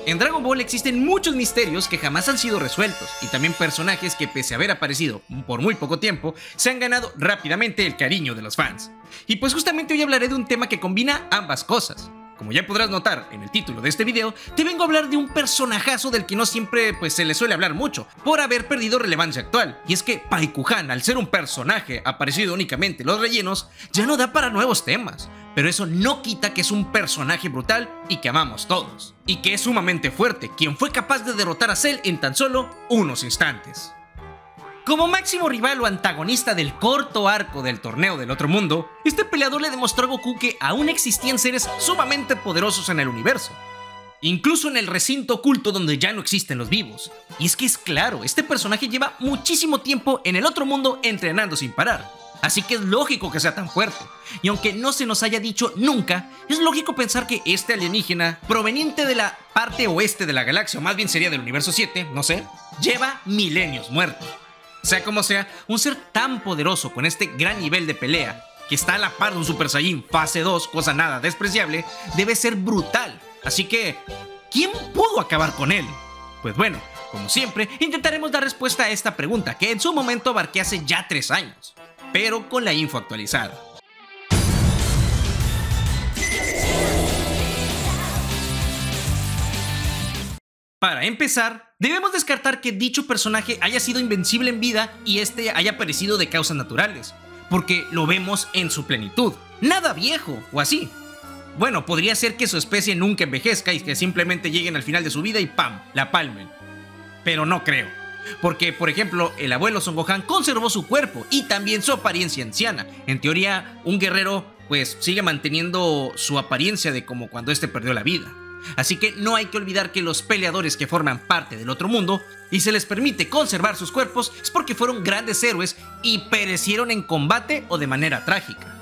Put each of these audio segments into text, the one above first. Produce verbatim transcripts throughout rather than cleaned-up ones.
En Dragon Ball existen muchos misterios que jamás han sido resueltos, y también personajes que, pese a haber aparecido por muy poco tiempo, se han ganado rápidamente el cariño de los fans. Y pues justamente hoy hablaré de un tema que combina ambas cosas. Como ya podrás notar en el título de este video, te vengo a hablar de un personajazo del que no siempre pues, se le suele hablar mucho, por haber perdido relevancia actual. Y es que Paikuhan, al ser un personaje aparecido únicamente en los rellenos, ya no da para nuevos temas. Pero eso no quita que es un personaje brutal y que amamos todos. Y que es sumamente fuerte, quien fue capaz de derrotar a Cell en tan solo unos instantes. Como máximo rival o antagonista del corto arco del torneo del otro mundo, este peleador le demostró a Goku que aún existían seres sumamente poderosos en el universo. Incluso en el recinto oculto donde ya no existen los vivos. Y es que es claro, este personaje lleva muchísimo tiempo en el otro mundo entrenando sin parar. Así que es lógico que sea tan fuerte. Y aunque no se nos haya dicho nunca, es lógico pensar que este alienígena, proveniente de la parte oeste de la galaxia, o más bien sería del universo siete, no sé, lleva milenios muerto. Sea como sea, un ser tan poderoso con este gran nivel de pelea, que está a la par de un Super Saiyan fase dos, cosa nada despreciable, debe ser brutal. Así que, ¿quién pudo acabar con él? Pues bueno, como siempre, intentaremos dar respuesta a esta pregunta, que en su momento abarqué hace ya tres años, pero con la info actualizada. Para empezar, debemos descartar que dicho personaje haya sido invencible en vida y este haya perecido de causas naturales, porque lo vemos en su plenitud, nada viejo o así. Bueno, podría ser que su especie nunca envejezca y que simplemente lleguen al final de su vida y ¡pam!, la palmen. Pero no creo, porque por ejemplo, el abuelo Son Gohan conservó su cuerpo y también su apariencia anciana. En teoría, un guerrero pues sigue manteniendo su apariencia de como cuando este perdió la vida. Así que no hay que olvidar que los peleadores que forman parte del otro mundo y se les permite conservar sus cuerpos es porque fueron grandes héroes y perecieron en combate o de manera trágica.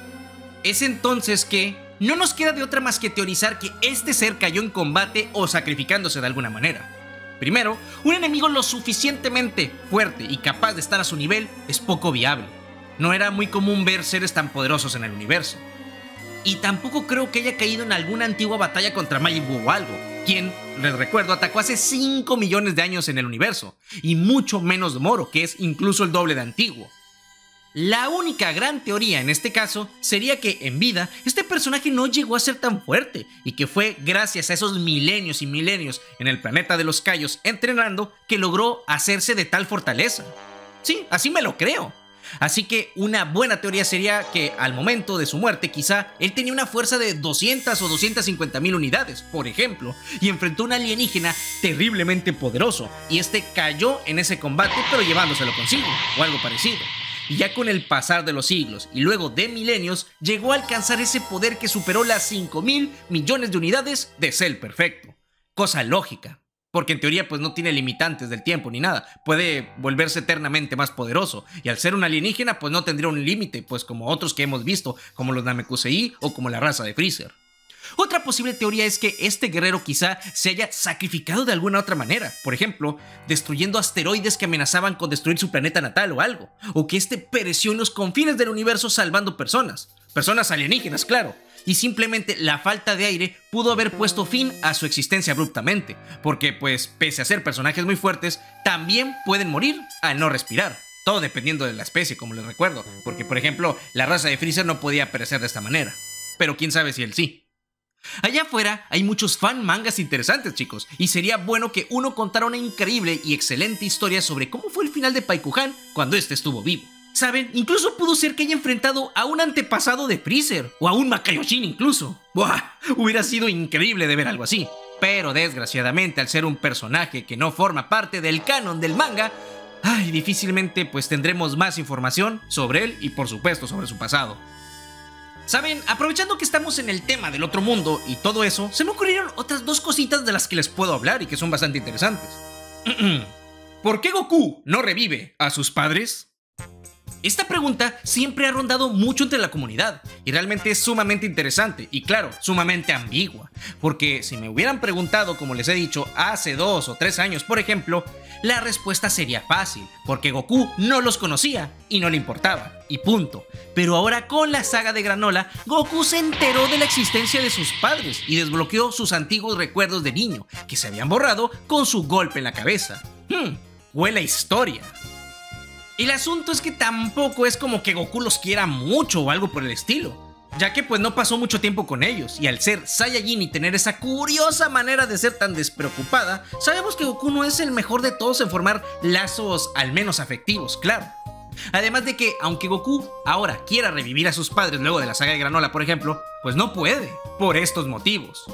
Es entonces que no nos queda de otra más que teorizar que este ser cayó en combate o sacrificándose de alguna manera. Primero, un enemigo lo suficientemente fuerte y capaz de estar a su nivel es poco viable. No era muy común ver seres tan poderosos en el universo. Y tampoco creo que haya caído en alguna antigua batalla contra Majin Buu o algo, quien, les recuerdo, atacó hace cinco millones de años en el universo, y mucho menos Moro, que es incluso el doble de antiguo. La única gran teoría en este caso sería que en vida este personaje no llegó a ser tan fuerte, y que fue gracias a esos milenios y milenios en el planeta de los Kaio's entrenando que logró hacerse de tal fortaleza. Sí, así me lo creo. Así que una buena teoría sería que al momento de su muerte quizá él tenía una fuerza de doscientas o doscientas cincuenta mil unidades, por ejemplo, y enfrentó a un alienígena terriblemente poderoso y este cayó en ese combate pero llevándoselo consigo, o algo parecido. Y ya con el pasar de los siglos y luego de milenios llegó a alcanzar ese poder que superó las cinco mil millones de unidades de Cell perfecto. Cosa lógica. Porque en teoría pues no tiene limitantes del tiempo ni nada, puede volverse eternamente más poderoso, y al ser un alienígena pues no tendría un límite, pues como otros que hemos visto, como los Namekusei o como la raza de Freezer. Otra posible teoría es que este guerrero quizá se haya sacrificado de alguna otra manera, por ejemplo, destruyendo asteroides que amenazaban con destruir su planeta natal o algo, o que este pereció en los confines del universo salvando personas, personas alienígenas claro, y simplemente la falta de aire pudo haber puesto fin a su existencia abruptamente, porque pues pese a ser personajes muy fuertes, también pueden morir al no respirar. Todo dependiendo de la especie, como les recuerdo, porque por ejemplo, la raza de Freezer no podía perecer de esta manera, pero quién sabe si él sí. Allá afuera hay muchos fan mangas interesantes, chicos, y sería bueno que uno contara una increíble y excelente historia sobre cómo fue el final de Paikuhan cuando este estuvo vivo. ¿Saben? Incluso pudo ser que haya enfrentado a un antepasado de Freezer, o a un Makaioshin incluso. ¡Buah! Hubiera sido increíble de ver algo así. Pero desgraciadamente, al ser un personaje que no forma parte del canon del manga, ay, difícilmente pues tendremos más información sobre él y por supuesto sobre su pasado. ¿Saben? Aprovechando que estamos en el tema del otro mundo y todo eso, se me ocurrieron otras dos cositas de las que les puedo hablar y que son bastante interesantes. ¿Por qué Goku no revive a sus padres? Esta pregunta siempre ha rondado mucho entre la comunidad y realmente es sumamente interesante y claro, sumamente ambigua, porque si me hubieran preguntado, como les he dicho, hace dos o tres años por ejemplo, la respuesta sería fácil, porque Goku no los conocía y no le importaba, y punto. Pero ahora con la saga de Granola, Goku se enteró de la existencia de sus padres y desbloqueó sus antiguos recuerdos de niño, que se habían borrado con su golpe en la cabeza. Hmm, huele a historia. El asunto es que tampoco es como que Goku los quiera mucho o algo por el estilo, ya que pues no pasó mucho tiempo con ellos, y al ser Saiyajin y tener esa curiosa manera de ser tan despreocupada, sabemos que Goku no es el mejor de todos en formar lazos al menos afectivos, claro. Además de que, aunque Goku ahora quiera revivir a sus padres luego de la saga de Granola, por ejemplo, pues no puede, por estos motivos.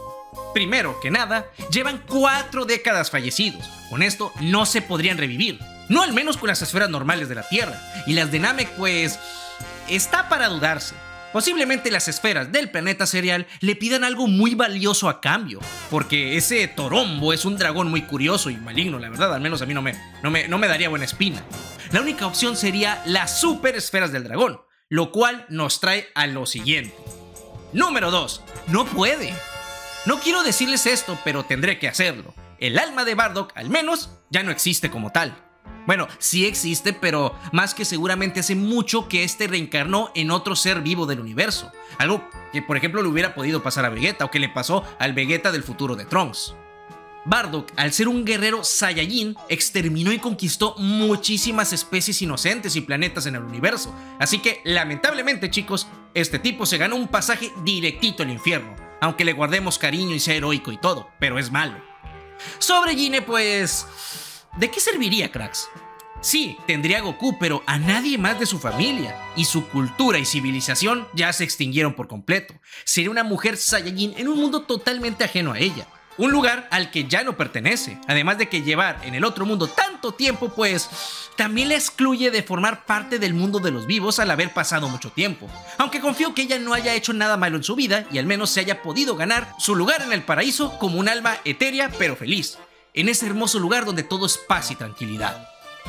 Primero que nada, llevan cuatro décadas fallecidos, con esto no se podrían revivir. No al menos con las esferas normales de la Tierra, y las de Namek pues está para dudarse. Posiblemente las esferas del planeta cereal le pidan algo muy valioso a cambio, porque ese Torombo es un dragón muy curioso y maligno, la verdad, al menos a mí no me, no me, no me daría buena espina. La única opción sería las super esferas del dragón, lo cual nos trae a lo siguiente. Número dos. No puede. No quiero decirles esto, pero tendré que hacerlo. El alma de Bardock, al menos, ya no existe como tal. Bueno, sí existe, pero más que seguramente hace mucho que este reencarnó en otro ser vivo del universo. Algo que, por ejemplo, le hubiera podido pasar a Vegeta o que le pasó al Vegeta del futuro de Trunks. Bardock, al ser un guerrero Saiyajin, exterminó y conquistó muchísimas especies inocentes y planetas en el universo. Así que, lamentablemente, chicos, este tipo se ganó un pasaje directito al infierno. Aunque le guardemos cariño y sea heroico y todo, pero es malo. Sobre Gine, pues... ¿de qué serviría, cracks? Sí, tendría a Goku, pero a nadie más de su familia, y su cultura y civilización ya se extinguieron por completo. Sería una mujer Saiyajin en un mundo totalmente ajeno a ella, un lugar al que ya no pertenece, además de que llevar en el otro mundo tanto tiempo, pues también la excluye de formar parte del mundo de los vivos al haber pasado mucho tiempo. Aunque confío que ella no haya hecho nada malo en su vida y al menos se haya podido ganar su lugar en el paraíso como un alma etérea pero feliz, en ese hermoso lugar donde todo es paz y tranquilidad.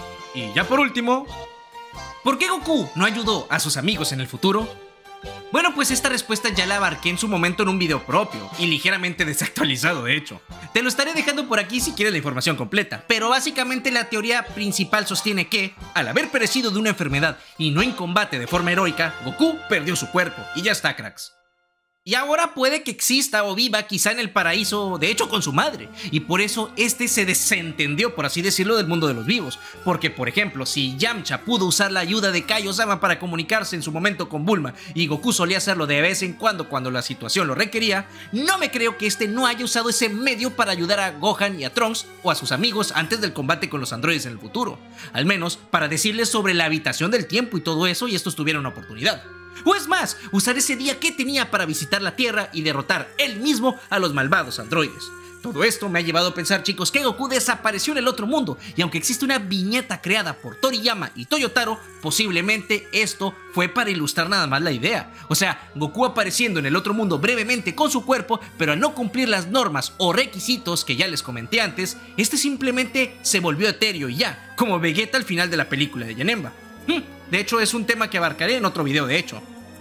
Y ya por último, ¿por qué Goku no ayudó a sus amigos en el futuro? Bueno, pues esta respuesta ya la abarqué en su momento en un video propio, y ligeramente desactualizado de hecho. Te lo estaré dejando por aquí si quieres la información completa, pero básicamente la teoría principal sostiene que, al haber perecido de una enfermedad y no en combate de forma heroica, Goku perdió su cuerpo, y ya está, cracks. Y ahora puede que exista o viva quizá en el paraíso, de hecho con su madre, y por eso este se desentendió, por así decirlo, del mundo de los vivos. Porque, por ejemplo, si Yamcha pudo usar la ayuda de Kaiosama para comunicarse en su momento con Bulma, y Goku solía hacerlo de vez en cuando cuando la situación lo requería, no me creo que este no haya usado ese medio para ayudar a Gohan y a Trunks o a sus amigos antes del combate con los androides en el futuro. Al menos para decirles sobre la habitación del tiempo y todo eso, y estos tuvieron una oportunidad. O es más, usar ese día que tenía para visitar la Tierra y derrotar él mismo a los malvados androides. Todo esto me ha llevado a pensar, chicos, que Goku desapareció en el otro mundo, y aunque existe una viñeta creada por Toriyama y Toyotaro, posiblemente esto fue para ilustrar nada más la idea. O sea, Goku apareciendo en el otro mundo brevemente con su cuerpo, pero al no cumplir las normas o requisitos que ya les comenté antes, este simplemente se volvió etéreo y ya, como Vegeta al final de la película de Janemba. De hecho, es un tema que abarcaré en otro video, de hecho.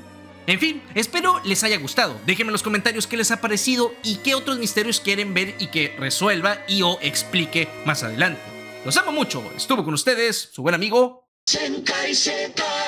En fin, espero les haya gustado. Déjenme en los comentarios qué les ha parecido y qué otros misterios quieren ver y que resuelva y o explique más adelante. Los amo mucho. Estuvo con ustedes su buen amigo Senkai Z.